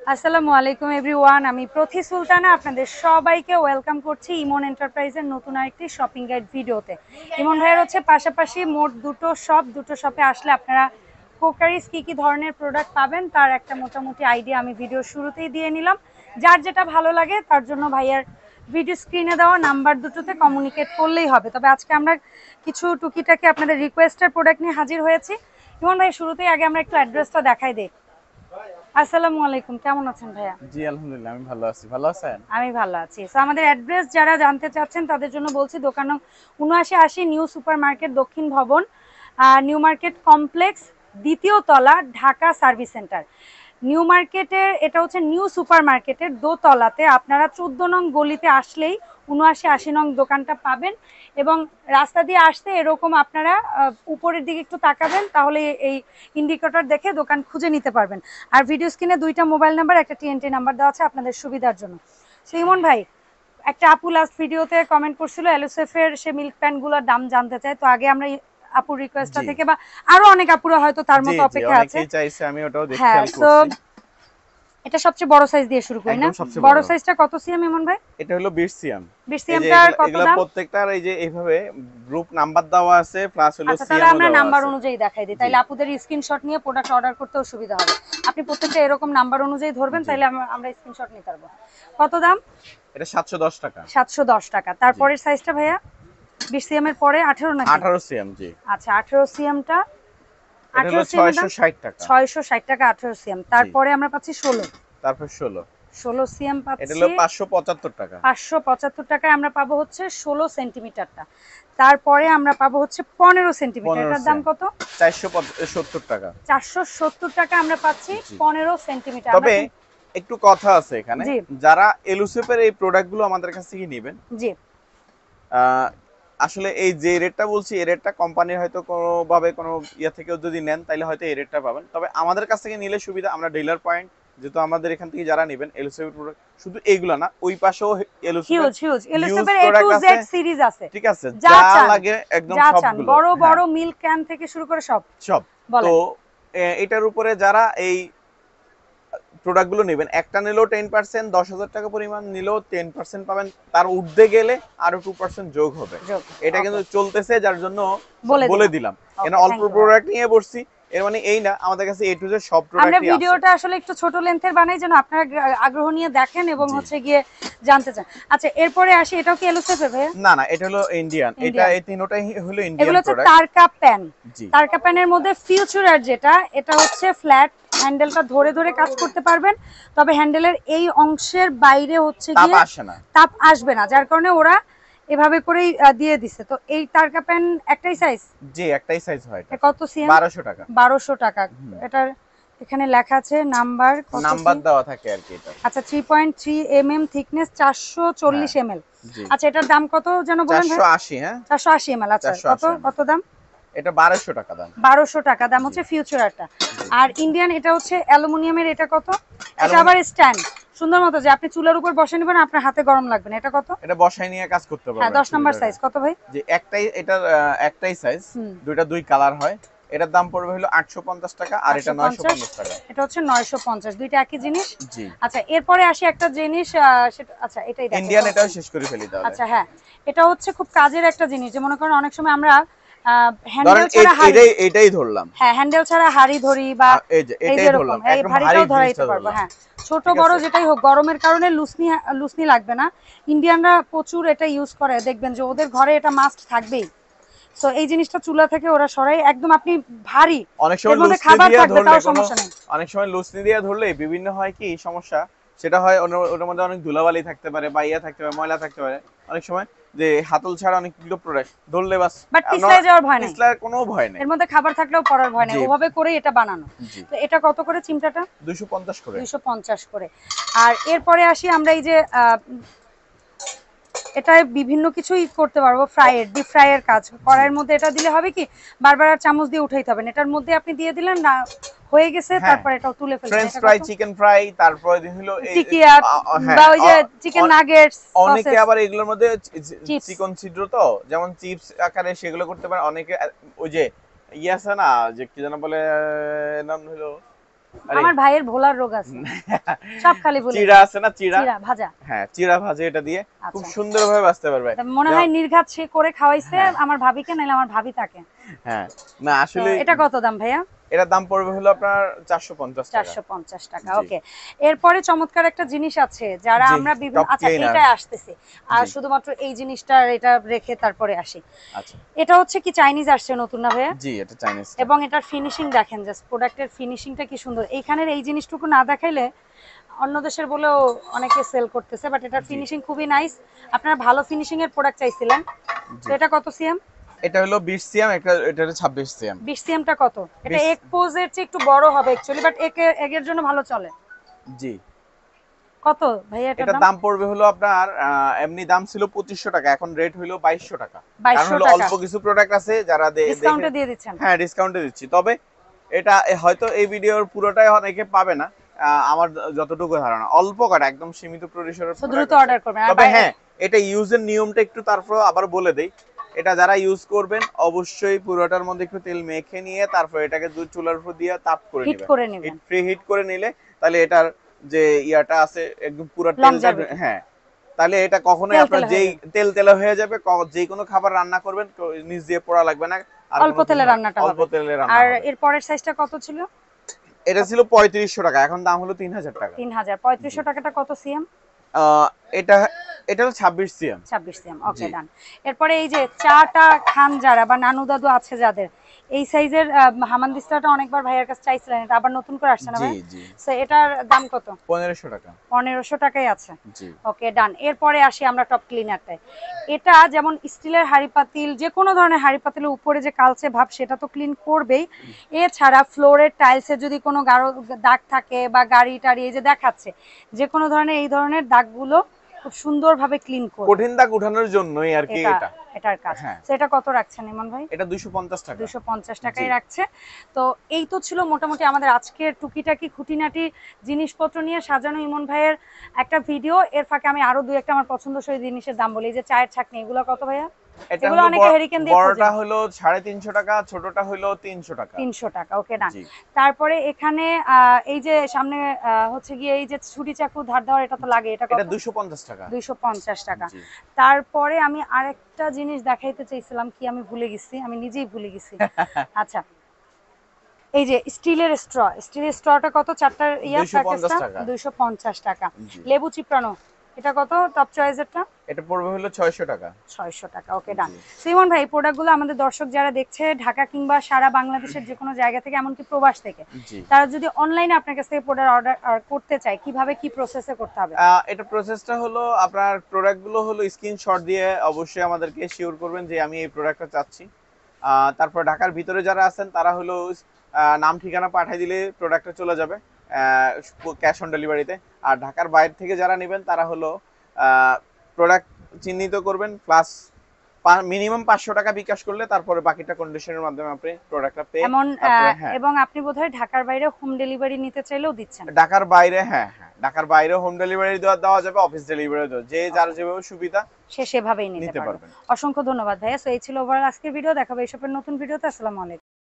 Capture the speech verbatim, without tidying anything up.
আসসালামু আলাইকুম এভরিওয়ান, আমি প্রথি সুলতানা আপনাদের সবাইকে ওয়েলকাম করছি ইমন এন্টারপ্রাইজের নতুন আরেকটি শপিং গাইড ভিডিওতে। ইমন ভাইয়ের হচ্ছে পাশাপাশি মোট দুটো শপ, দুটো শপে আসলে আপনারা কোকারিজ কী কী ধরনের প্রোডাক্ট পাবেন তার একটা মোটামুটি আইডিয়া আমি ভিডিও শুরুতেই দিয়ে নিলাম। যার যেটা ভালো লাগে তার জন্য ভাইয়ার ভিডিও স্ক্রিনে দেওয়া নাম্বার দুটোতে কমিউনিকেট করলেই হবে। তবে আজকে আমরা কিছু টুকিটাকি আপনাদের রিকোয়েস্টের প্রোডাক্ট নিয়ে হাজির হয়েছি। ইমন ভাই, শুরুতেই আগে আমরা একটু অ্যাড্রেসটা দেখাই দিই। আসসালামু আলাইকুম, কেমন আছেন ভাইয়া? জি আলহামদুলিল্লাহ, আমি ভালো আছি। ভালো আছেন? আমি ভালো আছি। সো আমাদের অ্যাড্রেস যারা জানতে চাচ্ছেন তাদের জন্য বলছি, দোকান নং উনআশি আশি নিউ সুপার মার্কেট, দক্ষিণ ভবন, নিউ মার্কেট কমপ্লেক্স, দ্বিতীয় তলা, ঢাকা সার্ভিস সেন্টার। নিউ মার্কেটের এটা হচ্ছে নিউ সুপার মার্কেটের দোতলাতে। আপনারা চোদ্দ নং গলিতে আসলেই উনআশি আশি নং দোকানটা পাবেন। এবং রাস্তা দিয়ে আসতে এরকম আপনারা উপরের দিকে একটু তাকাবেন, তাহলে এই ইন্ডিকেটর দেখে দোকান খুঁজে নিতে পারবেন। আর ভিডিও স্ক্রিনে দুইটা মোবাইল নাম্বার, একটা টিএনটি নাম্বার দেওয়া আছে আপনাদের সুবিধার জন্য। ইমন ভাই, একটা আপু লাস্ট ভিডিওতে কমেন্ট করছিল এলএসএফ এর সে মিল্ক প্যান্টগুলোর দাম জানতে চায়। তো আগে আমরা আপুর রিকোয়েস্টটা থেকে, বা আরো অনেক আপুরা হয়তো তার মতো অপেক্ষা আছে, অনেকেই চাইছে, আমি ওটাও দেখতে হ্যাঁ। খেয়াল তো করছি। এটা সবচেয়ে বড় সাইজ দিয়ে শুরু করি না? বড় সাইজটা কত সিএম ইমন ভাই? এটা হলো বিশ সিএম। বিশ সিএমটার কত দাম? প্রত্যেকটার এই যে এইভাবে গ্রুপ নাম্বার দেওয়া আছে, প্লাস হলো সিএম। আচ্ছা, তাহলে আমরা নাম্বার অনুযায়ী দেখাই দিই, তাইলে আপুদের স্ক্রিনশট নিয়ে প্রোডাক্ট অর্ডার করতেও সুবিধা হবে। আপনি প্রত্যেকটা এরকম নাম্বার অনুযায়ী ধরবেন, তাইলে আমরা স্ক্রিনশট নিতে পারবো। কত দাম? এটা সাতশো দশ টাকা। সাতশো দশ টাকা। তারপরের সাইজটা ভাইয়া বিশ সিএম এর পরে আঠারো নাকি? আঠারো সিএম। জি আচ্ছা, আঠারো সিএমটা আঠারো সিএম ছয়শো ষাট টাকা। ছয়শো ষাট টাকা আঠারো সিএম। তারপরে আমরা পাচ্ছি ষোলো। তারপর ষোলো ষোলো সিএম পাচ্ছি, এটা হলো পাঁচশো পঁচাত্তর টাকা। পাঁচশো পঁচাত্তর টাকায় আমরা পাবো হচ্ছে ষোলো সেন্টিমিটারটা। তারপরে আমরা পাবো হচ্ছে পনেরো সেন্টিমিটার। এটার দাম কত? চারশো সত্তর টাকা। চারশো সত্তর টাকা আমরা পাচ্ছি পনেরো সেন্টিমিটার। তবে একটু কথা আছে এখানে, যারা এলুসেফের এই প্রোডাক্টগুলো আমাদের কাছ থেকে নেবেন, জি আসলে এই যে রেটটা বলছি, এই রেটটা কোম্পানির হয়তো কোনো ভাবে কোনো ইয়া থেকেও যদি নেন তাহলে হয়তো এই রেটটা পাবেন। তবে আমাদের কাছ থেকে নিলে সুবিধা, আমরা ডিলার পয়েন্ট, যেহেতু আমাদের এখান থেকে যারা নেবেন এলুসেফের প্রোডাক্ট, শুধু এইগুলো না, ওই পাশেও এলুসেফের হিউজ এলুসেফের এ টু জেড সিরিজ আছে। ঠিক আছে, যা লাগে একদম সবগুলো, বড় বড় মিল্ক ক্যান থেকে শুরু করে সব সব। তো এটার উপরে যারা এই প্রোডাক্টগুলো নেবেন, একটা নিলেও টেন পার্সেন্ট, দশ হাজার টাকা পরিমাণ নিলেও টেন পার্সেন্ট পাবেন, তার ঊর্ধ্বে গেলে আরো টু পার্সেন্ট যোগ হবে। এটা কিন্তু চলতেছে, যার জন্য বলে দিলাম। কেন অল্প প্রোডাক্ট নিয়ে বসছি, এর মানে এই না, আমাদের কাছে এ টু জেড সব প্রোডাক্টই আছে। আমরা ভিডিওটা আসলে একটু ছোট লেন্থের বানাই যেন আপনারা আগ্রহ নিয়ে দেখেন এবং হচ্ছে গিয়ে জানতে চান। আচ্ছা, এরপরে আসি, এটাও কি এলুসেফ ভাই? না না, এটা হলো ইন্ডিয়ান। এটা এই তিনটাই হলো ইন্ডিয়ান প্রোডাক্ট। এগুলো হচ্ছে তারকা প্যান। তারকা প্যানের মধ্যে ফিউচারার যেটা, এটা হচ্ছে ফ্ল্যাট, হ্যান্ডেলটা ধরে ধরে কাজ করতে পারবেন। তবে হ্যান্ডেলের এই অংশের বাইরে হচ্ছে গিয়ে তাপ আসে না, তাপ আসবে না, যার কারণে ওরা এভাবে করেই দিয়ে দিছে। তো এই তারকা প্যান একটাই সাইজ? জি একটাই সাইজ হয়। এটা কত সিএম? বারোশো টাকা। বারোশো টাকা। এটার এখানে লেখা আছে নাম্বার, নাম্বার দেওয়া থাকে আর কি। এটা আচ্ছা, three point three mm thickness, চারশো চল্লিশ এমএল। আচ্ছা, এটার দাম কত যেন বলেন? চারশো আশি। হ্যাঁ, চারশো আশি এমএল। আচ্ছা, কত কত দাম? এটা বারোশো টাকা দাম। বারোশো টাকা দাম হচ্ছে ফিউচারটা। আর ইন্ডিয়ান এটা হচ্ছে অ্যালুমিনিয়ামের। এটা কত? এটা আবার স্ট্যান্ড সুন্দর মতো, যে আপনি চুলার উপর বসে নেবেন, আপনার হাতে গরম লাগবে না। এটা কত? এটা বসাই নিয়ে কাজ করতে পারবেন। হ্যাঁ, দশ নাম্বার সাইজ। কত ভাই? যে একটাই, এটার একটাই সাইজ, দুইটা দুই কালার হয়। এটার দাম পড়বে হলো আটশো পঞ্চাশ টাকা, আর এটা নয়শো পঞ্চাশ টাকা। এটা হচ্ছে নয়শো পঞ্চাশ, দুইটা একই জিনিস। জি। আচ্ছা, এরপরে আসি একটা জিনিস, সেটা আচ্ছা এটাই দেখেন। ইন্ডিয়ান এটাও শেষ করে ফেলি তাহলে। আচ্ছা হ্যাঁ, এটা হচ্ছে খুব কাজের একটা জিনিস, যে মনে করেন অনেক সময় আমরা হ্যান্ডেল ছাড়া হাড়ি, এটাই ধরলাম, হ্যাঁ হ্যান্ডেল ছাড়া হাড়ি ধরি, বা এই যে এটাই ধরলাম, এই ভারীটাও ধরাইতে পারবো। হ্যাঁ, ছোট বড় যেটাই হোক, গরমের কারণে লুসনি লুসনি লাগবে না। ইন্ডিয়ানরা প্রচুর এটা ইউজ করে, দেখবেন যে ওদের ঘরে এটা মাস্ট থাকবেই। সো এই জিনিসটা চুলা থেকে ওরা সরাই, একদম আপনি ভারী, অনেক সময় খাবার থাকবে তাও সমস্যা নেই। অনেক সময় লুসনি দিয়ে ধরলে বিভিন্ন হয় কি সমস্যা, সেটা হয় ওটার মধ্যে অনেক ধুলাবালি থাকতে পারে, বা ইয়া থাকতে পারে, ময়লা থাকতে পারে। অনেক সময় যে হাতল ছাড়া অনেক কিলো প্রোডাক্ট ধরলে বাস, বাট পিছলাই যাওয়ার ভয় নেই, পিছলার কোনো ভয় নেই। এর মধ্যে খাবার থাকলেও পড়ার ভয় নেই, ওভাবে করে এটা বানানো। তো এটা কত করে চিমটাটা? দুইশো পঞ্চাশ করে। দুইশো পঞ্চাশ করে। আর এরপরে আসি আমরা এই যে এটায় বিভিন্ন কিছুই করতে পারবো, ফ্রাইয়ের, ডিপ ফ্রাইয়ের কাজ। কড়াইয়ের মধ্যে এটা দিলে হবে কি, বারবার আর চামচ দিয়ে উঠাইতে হবে না, এটার মধ্যে আপনি দিয়ে দিলেন না, হয়ে গেছে, তারপর এটাও তুলে ফেলবেন। ফ্রেঞ্চ ফ্রাই, চিকেন ফ্রাই, তারপরে হলো এই টিকিয়া বা ওই যে চিকেন নাগেটস। অনেকে আবার এগুলোর মধ্যে চিকন ছিদ্র, তো যেমন চিপস আকারে সেগুলো করতে পারে। অনেকে ওই যে ইয়ে আছে না, যে কি যেন বলে, নাম হলো আমার ভাইয়ের ভোলার রোগ আছে, সব খালি বলে। চিড়া আছে না, চিড়া চিড়া ভাজা, হ্যাঁ চিড়া ভাজা, এটা দিয়ে খুব আচ্ছা সুন্দরভাবে বাঁচতে পারবে। মনে হয় নির্ঘাত সে করে খাওয়াইছে হ্যাঁ। আমার ভাবিকে, নাইলে আমার ভাবি তাকে। হ্যাঁ না আসলে এটা কত দাম ভাইয়া? এটার দাম পড়বে হলো আপনার চারশো পঞ্চাশ টাকা। চারশো পঞ্চাশ টাকা, ওকে। এরপরে চমৎকার একটা জিনিস আছে যারা আমরা বিভিন্ন, আচ্ছা এটাই আসতেছে, আর শুধুমাত্র এই জিনিসটা এটা রেখে তারপরে আসি। আচ্ছা এটা হচ্ছে কি চাইনিজ আসছে নতুন না ভাইয়া? জি এটা চাইনিজ, এবং এটার ফিনিশিং দেখেন, জাস্ট প্রোডাক্টের ফিনিশিংটা কি সুন্দর। এইখানের এই জিনিসটুকু না দেখাইলে অন্য দেশের বলেও অনেকে সেল করতেছে, বাট এটার ফিনিশিং খুবই নাইস। আপনারা ভালো ফিনিশিং এর প্রোডাক্ট চাইছিলেন, তো এটা কত সিএম? এটা হলো বিশ সিএম, একটা এটা হলো ছাব্বিশ সিএম। বিশ সিএমটা কত? এটা এক পোজের চেয়ে একটু বড় হবে অ্যাকচুয়ালি, বাট একে এর জন্য ভালো চলে। জি কত ভাইয়া এটার এটা দাম? দাম পড়বে হলো আপনার এমনি দাম ছিল পঁচিশশো টাকা, এখন রেট হলো বাইশশো টাকা। কারণ হলো অল্প কিছু প্রোডাক্ট আছে যারা ডিসকাউন্টে দিয়ে দিচ্ছেন। হ্যাঁ ডিসকাউন্টে দিচ্ছি, তবে এটা হয়তো এই ভিডিওর পুরোটাই অনেকে পাবে না, আমার যতটুকু ধারণা অল্প কটা একদম সীমিত পরিসরের, দ্রুত অর্ডার করবেন। তবে হ্যাঁ এটা ইউজের নিয়মটা একটু তারপর আবার বলে দেই। এটা যারা ইউজ করবেন অবশ্যই পুরোটার মধ্যে একটু তেল মেখে নিয়ে তারপর এটাকে দুধ চুলার উপর দিয়ে তাপ করে হিট করে নেবেন, প্রি হিট করে নিলে তাহলে এটার যে ইয়াটা আছে একদম পুরো তেলটা, হ্যাঁ তাহলে এটা কখনোই আপনার যেই তেল তেলা হয়ে যাবে, যে কোনো খাবার রান্না করবেন নিচ দিয়ে পোড়া লাগবে না, আর অল্প তেলে রান্নাটা হবে। অল্প তেলে রান্না। আর এর পরের সাইজটা কত ছিল? এটা ছিল পঁয়ত্রিশশো টাকা, এখন দাম হলো তিন হাজার টাকা। তিন হাজার। পঁয়ত্রিশশো টাকাটা কত সিএম? এটা এটা হলো ছাব্বিশ সিএম। ছাব্বিশ সিএম, ওকে ডান। এরপরে এই যে চাটা খান যারা বা নানু দাদু আছে যাদের, এই সাইজের হামানদিস্তাটা অনেকবার ভাইয়ের কাছে চাইছিলেন, এটা আবার নতুন করে আসছে না ভাই? জি সো এটার দাম কত? পনেরোশো টাকা। পনেরোশো টাকাই আছে, জি ওকে ডান। এরপরে আসি আমরা টপ ক্লিনারটায়। এটা যেমন স্টিলের হাঁড়ি পাতিল, যে কোনো ধরনের হাঁড়ি পাতিলের উপরে যে কালচে ভাব সেটা তো ক্লিন করবেই, এছাড়া ফ্লোরের টাইলসে যদি কোনো গাঢ় দাগ থাকে বা গাড়ি টাড়ি এই যে দেখাচ্ছে, যে কোনো ধরনের এই ধরনের দাগগুলো খুব সুন্দরভাবে ক্লিন করবে, কঠিন দাগ উঠানোর জন্যই আর কি এটা এটার কাজ। সেটা কত রাখছেন ইমন ভাই? এটা দুইশো পঞ্চাশ টাকা। দুইশো পঞ্চাশ টাকাই রাখছে। তো এই তো ছিল মোটামুটি আমাদের আজকের টুকিটাকি খুঁটিনাটি জিনিসপত্র নিয়ে সাজানো ইমন ভাইয়ের একটা ভিডিও। এর ফাঁকে আমি আরো দুই একটা আমার পছন্দসই জিনিসের দাম বলি। যে চায়ের ছাঁকনি, এগুলো কত ভাইয়া? এগুলো অনেকে হেরিকেন দিয়ে, বড়টা হলো সাড়ে তিনশো টাকা, ছোটটা হলো তিনশো টাকা। তিনশো টাকা, ওকে ডান। তারপরে এখানে এই যে সামনে হচ্ছে গিয়ে এই যে ছুরি চাকু ধার দেওয়ার, এটা তো লাগে, এটা কত? দুইশো পঞ্চাশ টাকা। দুইশো পঞ্চাশ টাকা। তারপরে আমি আরেকটা জিনিস দেখাইতে চাইছিলাম, কি আমি ভুলে গেছি, আমি নিজেই ভুলে গেছি। আচ্ছা এই যে স্টিলের স্ট্র, স্টিলের স্ট্রটা কত? চারটার ইয়া প্যাকেজটা দুইশো পঞ্চাশ টাকা। লেবু চিপড়ানো, এটা কত টপ চয়েসেরটা? এটা পড়বে হলো ছয়শো টাকা। ছয়শো টাকা, ওকে ডান। সিমন ভাই প্রোডাক্টগুলো আমাদের দর্শক যারা দেখছে ঢাকা কিংবা সারা বাংলাদেশের যে কোনো জায়গা থেকে, এমনকি প্রবাস থেকে, তারা যদি অনলাইনে আপনার কাছ থেকে প্রোডাক্ট অর্ডার করতে চায়, কিভাবে কি প্রসেসে করতে হবে? এটা প্রসেসটা হলো আপনার প্রোডাক্টগুলো হলো স্ক্রিনশট দিয়ে অবশ্যই আমাদেরকে শিওর করবেন যে আমি এই প্রোডাক্টটা চাচ্ছি। তারপর ঢাকার ভিতরে যারা আছেন তারা হলো নাম ঠিকানা পাঠিয়ে দিলে প্রোডাক্টটা চলে যাবে ক্যাশ অন ডেলিভারিতে। আর ঢাকার বাইরে থেকে যারা নেবেন তারা হলো প্রোডাক্ট চিহ্নিত করবেন, প্লাস মিনিমাম পাঁচশো টাকা বিকাশ করলে তারপরে বাকিটা কন্ডিশনের মাধ্যমে আপনি প্রোডাক্টটা পেয়ে এমন। এবং আপনি বোধহয় ঢাকার বাইরে হোম ডেলিভারি নিতে চাইলেও দিচ্ছেন? ঢাকার বাইরে, হ্যাঁ হ্যাঁ ঢাকার বাইরে হোম ডেলিভারি দেওয়া যাবে, অফিস ডেলিভারি দেওয়া, যে যার যেভাবে সুবিধা সে সেভাবেই নিতে পারবে। অসংখ্য ধন্যবাদ ভাইয়া। সো এই ছিল ওভারঅল আজকের ভিডিও। দেখাবো এইসবের নতুন ভিডিওতে। আসসালামু আলাইকুম।